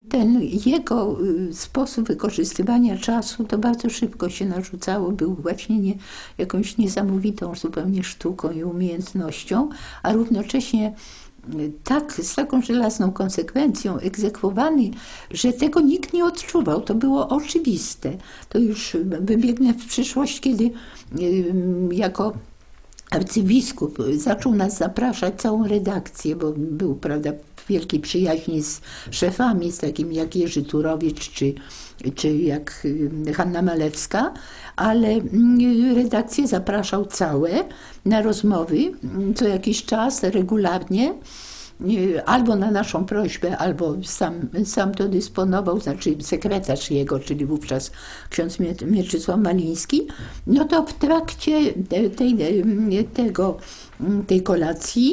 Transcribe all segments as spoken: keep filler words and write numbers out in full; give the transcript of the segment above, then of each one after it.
Ten jego sposób wykorzystywania czasu to bardzo szybko się narzucało, był właśnie nie, jakąś niesamowitą zupełnie sztuką i umiejętnością, a równocześnie tak, z taką żelazną konsekwencją egzekwowany, że tego nikt nie odczuwał. To było oczywiste. To już wybiegnę w przyszłość, kiedy jako arcybiskup zaczął nas zapraszać, całą redakcję, bo był, prawda, w wielkiej przyjaźni z szefami, z takimi jak Jerzy Turowicz czy, czy jak Hanna Malewska, ale redakcję zapraszał całe na rozmowy co jakiś czas, regularnie, albo na naszą prośbę, albo sam, sam to dysponował, znaczy sekretarz jego, czyli wówczas ksiądz Mieczysław Maliński. No to w trakcie tej, tego, tej kolacji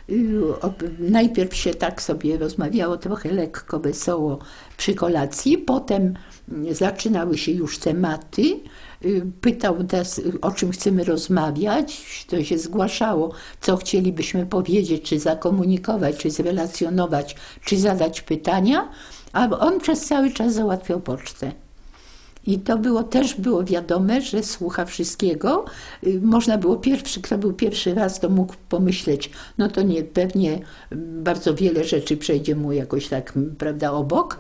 najpierw się tak sobie rozmawiało trochę lekko, wesoło przy kolacji, potem zaczynały się już tematy, pytał nas, o czym chcemy rozmawiać, to się zgłaszało, co chcielibyśmy powiedzieć, czy zakomunikować, czy zrelacjonować, czy zadać pytania, a on przez cały czas załatwiał pocztę. I to było, też było wiadome, że słucha wszystkiego. Można było pierwszy, kto był pierwszy raz, to mógł pomyśleć, no to nie, pewnie bardzo wiele rzeczy przejdzie mu jakoś tak, prawda, obok,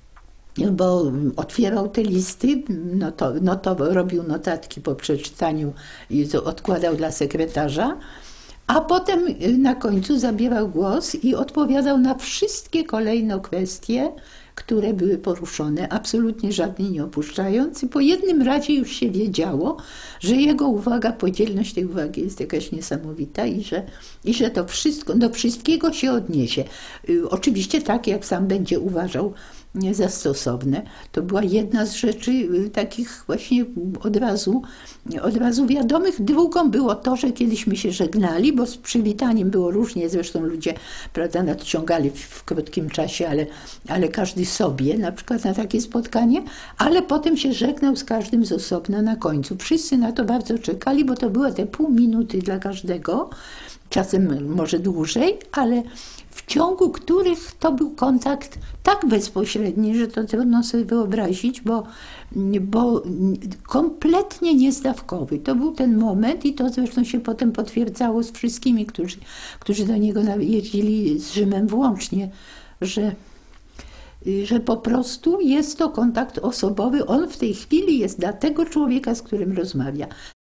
bo otwierał te listy, no to, no to robił notatki po przeczytaniu i odkładał dla sekretarza, a potem na końcu zabierał głos i odpowiadał na wszystkie kolejne kwestie, które były poruszone, absolutnie żadnej nie opuszczając. I po jednym razie już się wiedziało, że jego uwaga, podzielność tej uwagi jest jakaś niesamowita i że, i że to wszystko, do wszystkiego się odniesie. Oczywiście tak, jak sam będzie uważał za stosowne. To była jedna z rzeczy takich właśnie od razu, od razu wiadomych. Drugą było to, że kiedyśmy się żegnali, bo z przywitaniem było różnie, zresztą ludzie, prawda, nadciągali w, w krótkim czasie, ale, ale każdy sobie, na przykład na takie spotkanie, ale potem się żegnał z każdym z osobna na końcu. Wszyscy na to bardzo czekali, bo to były te pół minuty dla każdego, czasem może dłużej, ale w ciągu których to był kontakt tak bezpośredni, że to trudno sobie wyobrazić, bo, bo kompletnie niezdawkowy. To był ten moment i to zresztą się potem potwierdzało z wszystkimi, którzy, którzy do niego jeździli, z Rzymem włącznie, że, że po prostu jest to kontakt osobowy. On w tej chwili jest dla tego człowieka, z którym rozmawia.